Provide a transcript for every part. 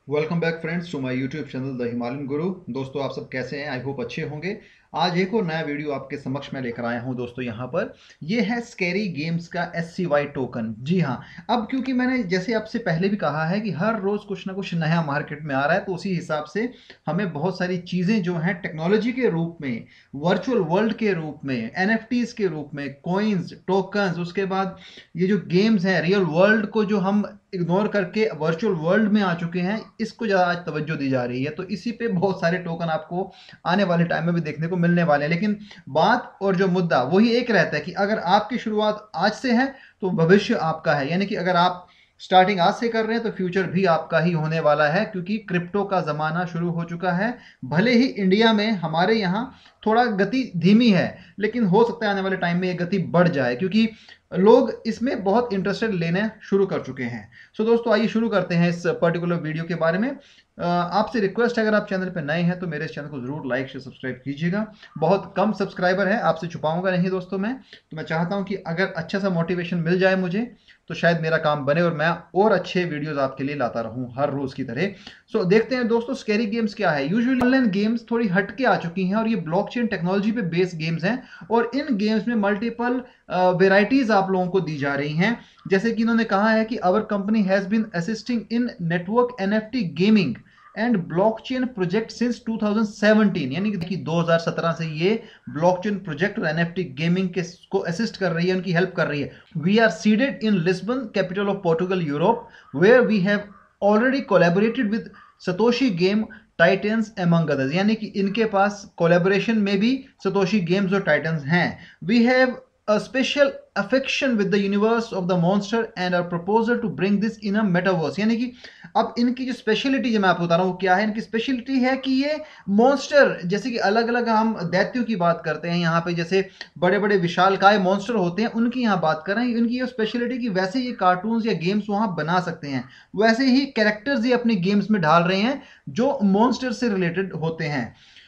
Welcome back friends to my YouTube channel the Himalayan guru. दोस्तों आप सब कैसे हैं? आई होप अच्छे होंगे। आज एक और नया वीडियो आपके समक्ष मैं लेकर आया हूं दोस्तों। यहाँ पर ये है स्कैरी गेम्स का SCY टोकन। जी हाँ, अब क्योंकि मैंने जैसे आपसे पहले भी कहा है कि हर रोज कुछ ना कुछ नया मार्केट में आ रहा है, तो उसी हिसाब से हमें बहुत सारी चीजें जो हैं टेक्नोलॉजी के रूप में, वर्चुअल वर्ल्ड के रूप में, NFTs के रूप में, कॉइन्स, टोकन्स, उसके बाद ये जो गेम्स हैं रियल वर्ल्ड को जो हम इग्नोर करके वर्चुअल वर्ल्ड में आ चुके हैं, इसको ज़्यादा आज तवज्जो दी जा रही है। तो इसी पे बहुत सारे टोकन आपको आने वाले टाइम में भी देखने को मिलने वाले हैं। लेकिन बात और जो मुद्दा वही एक रहता है कि अगर आपकी शुरुआत आज से है तो भविष्य आपका है। यानी कि अगर आप स्टार्टिंग आज से कर रहे हैं तो फ्यूचर भी आपका ही होने वाला है, क्योंकि क्रिप्टो का ज़माना शुरू हो चुका है। भले ही इंडिया में हमारे यहाँ थोड़ा गति धीमी है, लेकिन हो सकता है आने वाले टाइम में ये गति बढ़ जाए, क्योंकि लोग इसमें बहुत इंटरेस्टेड लेने शुरू कर चुके हैं। सो दोस्तों आइए शुरू करते हैं इस पर्टिकुलर वीडियो के बारे में। आपसे रिक्वेस्ट है, अगर आप चैनल पर नए हैं तो मेरे इस चैनल को जरूर लाइक शेयर सब्सक्राइब कीजिएगा। बहुत कम सब्सक्राइबर है, आपसे छुपाऊंगा नहीं दोस्तों मैं। तो मैं चाहता हूं कि अगर अच्छा सा मोटिवेशन मिल जाए मुझे तो शायद मेरा काम बने और मैं और अच्छे वीडियोस आपके लिए लाता रहूं हर रोज की तरह। सो देखते हैं दोस्तों स्कैरी गेम्स क्या है। यूजुअली ऑनलाइन गेम्स थोड़ी हटके आ चुकी हैं और ये ब्लॉकचेन टेक्नोलॉजी पे बेस्ड गेम्स हैं, और इन गेम्स में मल्टीपल वेराइटीज आप लोगों को दी जा रही हैं। जैसे कि इन्होंने कहा है कि our company has been assisting in network NFT gaming and blockchain project since 2017। यानी कि 2017 से ये ब्लॉकचेन प्रोजेक्ट और NFT गेमिंग के को असिस्ट कर रही है, उनकी हेल्प कर रही है। We are seeded in Lisbon, capital of Portugal, Europe, where we have already collaborated with Satoshi game Titans among others. यानी कि इनके पास कोलैबोरेशन में भी सतोशी गेम्स और टाइटन्स हैं। We have a special affection with the universe of the monster and our proposal to bring this in a metaverse। यानी कि अब इनकी जो स्पेशलिटी जो मैं आपको बता रहा हूँ वो क्या है, इनकी स्पेशलिटी है कि ये मॉन्स्टर, जैसे कि अलग अलग हम दैत्यों की बात करते हैं यहाँ पे, जैसे बड़े बड़े विशालकाय मॉन्स्टर होते हैं उनकी यहाँ बात कर रहे हैं। इनकी ये स्पेशलिटी कि वैसे ये कार्टून्स या गेम्स वहाँ बना सकते हैं, वैसे ही कैरेक्टर्स ये अपने गेम्स में डाल रहे हैं जो मॉन्स्टर से रिलेटेड होते हैं।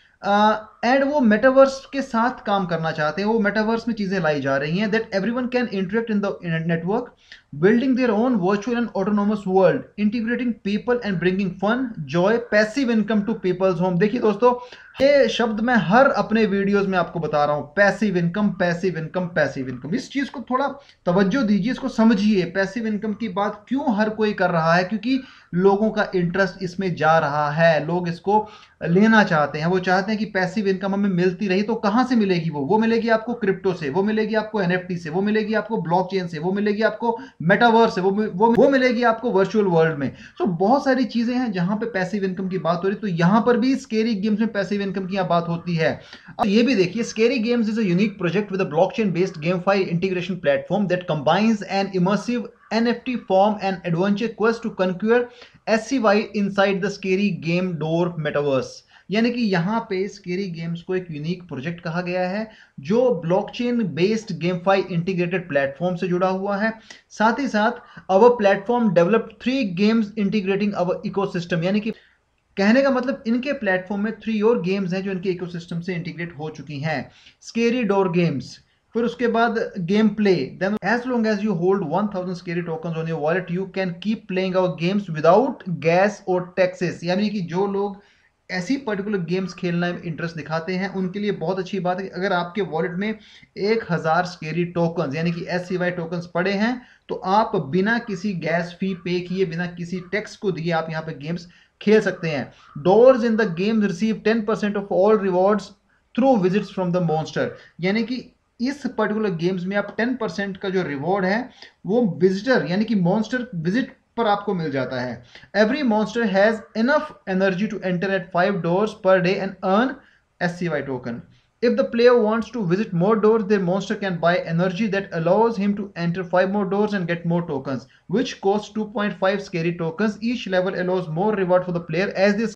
एंड वो मेटावर्स के साथ काम करना चाहते हैं। वो मेटावर्स में चीजें लाई जा रही हैं that everyone can interact in the network, building their own virtual and autonomous world, integrating people and bringing fun, joy, passive income to people's home। देखिए दोस्तों, ये शब्द मैं हर अपने वीडियोस में आपको बता रहा हूं, passive income, passive income, passive income. इस चीज को थोड़ा तवज्जो दीजिए, इसको समझिए। पैसिव इनकम की बात क्यों हर कोई कर रहा है? क्योंकि लोगों का इंटरेस्ट इसमें जा रहा है, लोग इसको लेना चाहते हैं। वो चाहते हैं कि पैसिव इनकम हमें मिलती रही। तो कहां से मिलेगी? वो मिलेगी आपको क्रिप्टो से, वो मिलेगी आपको NFT से, वो मिलेगी आपको ब्लॉकचेन से, वो मिलेगी आपको मेटावर्स है, वो मिलेगी आपको वर्चुअल वर्ल्ड में। तो बहुत सारी चीजें हैं जहां पे पैसिव इनकम की बात हो रही है। तो यहां पर भी स्कैरी गेम्स में पैसिव इनकम की बात होती है। अब ये भी देखिए, scary games is a unique project with a blockchain based GameFi integration platform that combines an immersive NFT form and adventure quest to conquer SCY inside the scary game door metaverse। यानी कि यहाँ पे scary games को एक unique project कहा गया है जो blockchain based GameFi integrated platform से जुड़ा हुआ है। साथ ही साथ our platform developed 3 games integrating our ecosystem. यानी कि कहने का मतलब इनके प्लेटफॉर्म में 3 और गेम्स हैं जो इनके इकोसिस्टम से इंटीग्रेट हो चुकी हैं। स्केरी डोर गेम्स, फिर उसके बाद game play, then as long as you hold 1000 scary tokens on your wallet you can keep playing our games without gas और टैक्सेस। यानी कि जो लोग ऐसी पर्टिकुलर गेम्स खेलना में इंटरेस्ट दिखाते हैं उनके लिए बहुत अच्छी बात है कि अगर आपके वॉलेट में 1000 स्केरी टोकन्स यानी कि SCY टोकन्स पड़े हैं तो आप बिना किसी गैस फी पे किए, बिना किसी टैक्स को दिए आप यहाँ पे गेम्स खेल सकते हैं। Doors in the game receive 10% of all rewards through visits from the monster. यानी कि इस पर्टिकुलर गेम्स में आप 10% का जो रिवॉर्ड है वो विजिटर यानी कि मॉन्स्टर विजिट पर आपको मिल जाता है। Every monster has enough energy to enter at 5 doors per day and earn SCY token. If the player wants to visit more doors, their monster can buy energy that allows him to enter 5 more doors and get more tokens, which costs 2.5 scary tokens. Each level allows more reward for the player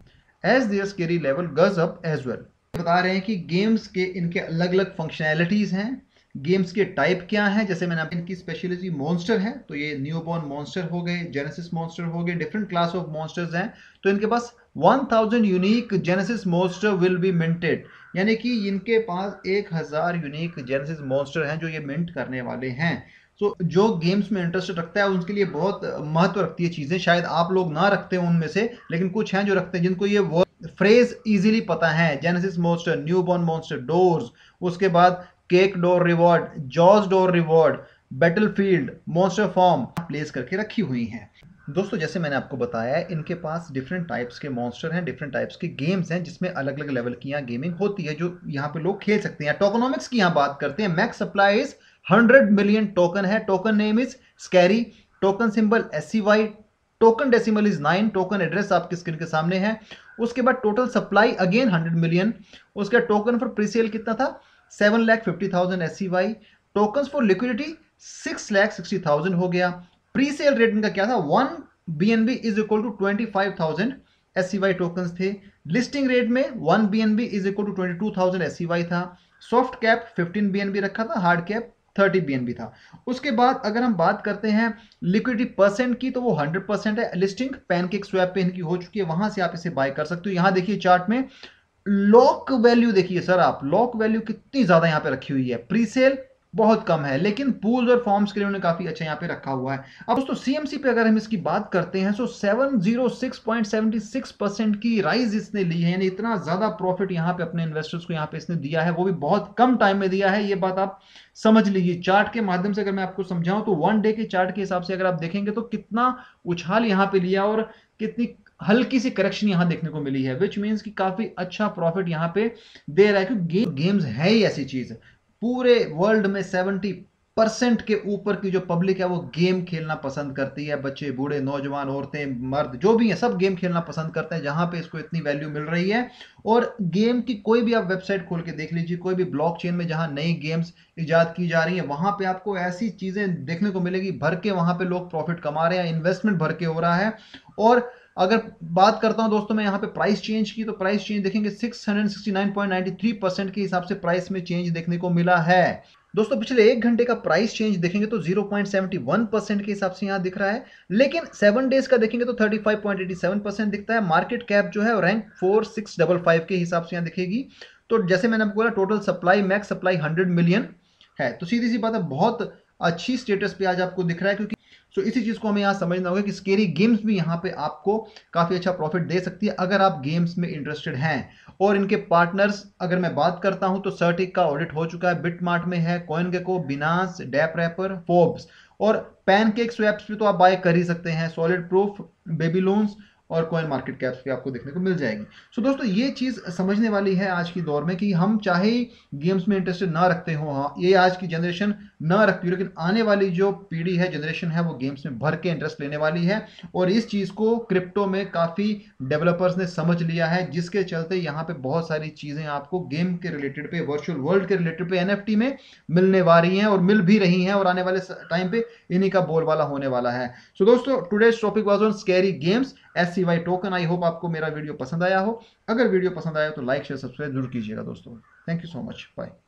as their scary level goes up as well। बता रहे हैं कि games के इनके अलग अलग functionalities हैं। Games के टाइप क्या हैं? जैसे मैंने इनकी स्पेशलिटी मॉन्स्टर है, तो ये न्यूबॉर्न मॉन्स्टर हो गए, जेनेसिस मॉन्स्टर हो गए, डिफरेंट क्लास ऑफ मॉन्स्टर्स हैं। तो इनके पास 1000 unique genesis monster will be minted. यानी कि इनके पास 1000 यूनिक जेनेसिस मॉन्स्टर हैं जो ये मिंट करने वाले हैं। सो जो गेम्स में इंटरेस्ट रखता है उनके लिए बहुत महत्व रखती है चीजें। शायद आप लोग ना रखते हो उनमें से, लेकिन कुछ हैं जो रखते हैं, जिनको ये वर्ड फ्रेज इजीली पता है। Genesis monster, newborn monster, doors, उसके बाद cake door reward, George door reward, battlefield, monster form place करके रखी हुई हैं। दोस्तों जैसे मैंने आपको बताया है, इनके पास डिफरेंट टाइप्स के मॉन्स्टर हैं, डिफरेंट टाइप्स के गेम्स हैं, जिसमें अलग अलग लेवल की यहाँ गेमिंग होती है, जो यहाँ पे लोग खेल सकते हैं। टोकनॉमिक्स की यहाँ बात करते हैं। Max supply is 100 million token है। Token name is scary. Token symbol SCY। Token decimal is 9। Token address आपकी स्क्रीन के सामने है। उसके बाद टोटल सप्लाई अगेन 100 मिलियन। उसका टोकन फॉर प्रीसेल कितना था? 7,50,000 SCY। टोकन फॉर लिक्विडिटी 6,60,000 हो गया। प्री सेल रेट इनका क्या था? 1 BNB is equal to 25,000 SCY token थे। लिस्टिंग रेट में 1 BNB is equal to 22,000 SCY था। सॉफ्ट कैप 15 BNB रखा था, हार्ड कैप 30 BNB था। उसके बाद अगर हम बात करते हैं लिक्विडिटी परसेंट की, तो वो 100% है। लिस्टिंग पैनकेक स्वैप पे इनकी हो चुकी है, वहां से आप इसे बाय कर सकते हो। यहां देखिए चार्ट में लॉक वैल्यू देखिए सर, आप लॉक वैल्यू कितनी ज्यादा यहां पे रखी हुई है। प्रीसेल बहुत कम है, लेकिन पूल्स और फॉर्म्स के लिए उन्होंने काफी अच्छा यहाँ पे रखा हुआ है। अब दोस्तों CMC पे अगर हम इसकी बात करते हैं, तो 706.76% की राइज इसने ली है, यानी इतना ज्यादा प्रॉफिट यहाँ पे अपने इन्वेस्टर्स को यहाँ पे इसने दिया है, वो भी बहुत कम टाइम में दिया है। ये बात आप समझ लीजिए। चार्ट के माध्यम से अगर मैं आपको समझाऊं, तो 1 डे के चार्ट के हिसाब से अगर आप देखेंगे तो कितना उछाल यहाँ पे लिया और कितनी हल्की सी करेक्शन यहां देखने को मिली है, विच मीन्स कि काफी अच्छा प्रॉफिट यहां पे दे रहा है। क्योंकि गेम्स है ही ऐसी चीज, पूरे वर्ल्ड में 70% के ऊपर की जो पब्लिक है वो गेम खेलना पसंद करती है। बच्चे, बूढ़े, नौजवान, औरतें, मर्द, जो भी है सब गेम खेलना पसंद करते हैं। जहां पे इसको इतनी वैल्यू मिल रही है, और गेम की कोई भी आप वेबसाइट खोल के देख लीजिए, कोई भी ब्लॉकचेन में जहां नई गेम्स इजाद की जा रही है, वहां पे आपको ऐसी चीजें देखने को मिलेगी भर के, वहां पे लोग प्रॉफिट कमा रहे हैं, इन्वेस्टमेंट भर के हो रहा है। और अगर बात करता हूं दोस्तों मैं यहाँ पे प्राइस चेंज की, तो प्राइस चेंज देखेंगे 669.93% के हिसाब से प्राइस में चेंज देखने को मिला है। दोस्तों पिछले 1 घंटे का प्राइस चेंज देखेंगे तो 0.71% के हिसाब से यहाँ दिख रहा है, लेकिन 7 डेज का देखेंगे तो 35.87% दिखता है। मार्केट कैप जो है रैंक 4655 के हिसाब से यहाँ दिखेगी। तो जैसे मैंने आपको बोला, total supply, max supply 100 million है। तो सीधी सी बात है, बहुत अच्छी स्टेटस पे आज आपको दिख रहा है। क्योंकि इसी चीज को हमें यहाँ समझना होगा कि स्केरी गेम्स भी यहाँ पे आपको काफी अच्छा प्रॉफिट दे सकती है, अगर आप गेम्स में इंटरेस्टेड हैं। और इनके पार्टनर्स अगर मैं बात करता हूं, तो सर्टिक का ऑडिट हो चुका है, बिटमार्ट में है, कॉइनगेको, बिनांस, डेपरैपर, फोर्ब्स, और पैनकेक स्वैप्स पे तो आप बाय कर ही सकते हैं। सॉलिड प्रूफ, बेबीलोन्स और कॉइन मार्केट कैप्स पे आपको देखने को मिल जाएगी। सो दोस्तों ये चीज समझने वाली है आज की दौर में, कि हम चाहे गेम्स में इंटरेस्टेड ना रखते हो, हाँ ये आज की जनरेशन ना रखती हो, लेकिन आने वाली जो पीढ़ी है, जनरेशन है, वो गेम्स में भर के इंटरेस्ट लेने वाली है। और इस चीज को क्रिप्टो में काफी डेवलपर्स ने समझ लिया है, जिसके चलते यहाँ पे बहुत सारी चीजें आपको गेम के रिलेटेड पे, वर्चुअल वर्ल्ड के रिलेटेड पे NFT में मिलने वाली हैं, और मिल भी रही हैं, और आने वाले टाइम पे इन्हीं का बोलबाला होने वाला है। सो दोस्तों today's topic was on scary games, SCY token. I hope आपको मेरा वीडियो पसंद आया हो। अगर वीडियो पसंद आया तो लाइक, शेयर, सब्सक्राइब जरूर कीजिएगा दोस्तों। Thank you so much, bye.